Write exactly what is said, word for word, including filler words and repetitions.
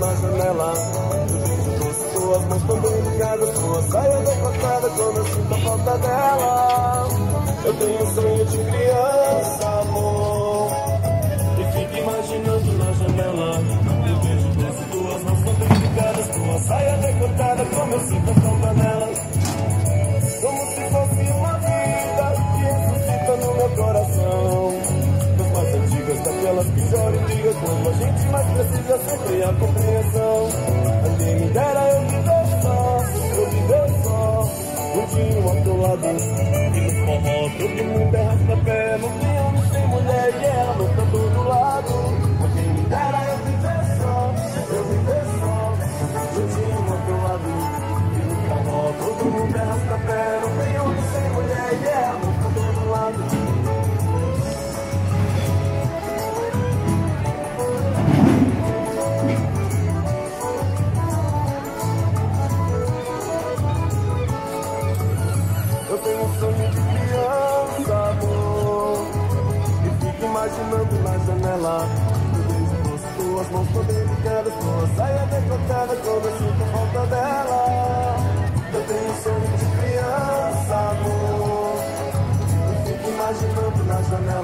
na janela. Eu vejo doce, tuas mãos também ligadas, tua saia decotada quando eu sinto a falta dela. Eu tenho um sonho de criança, amor, e fico imaginando na janela. Eu vejo doce, tuas mãos também ligadas, tua saia decotada como eu sinto a falta dela. Como se fosse uma vida que ressuscita no meu coração. Das mais antigas, daquelas que choram e brigam quando a gente mais precisa, sempre a compreensão. A quem me dera eu viver só, eu viver só, curtindo ao teu lado. E no forró todo mundo é rastapé, não tem homem sem mulher e ela não tá do lado. A quem me dera eu viver só, eu viver só, curtindo ao teu lado. Todo mundo é rastapé, não tem homem sem mulher e ela não tá do lado. Eu tenho um sonho de criança, amor, e fico imaginando na janela. Eu vejo as tuas mãos também ligadas, tua saia decotada quando eu sinto a falta dela. Eu tenho um sonho de criança, amor, e fico imaginando na janela.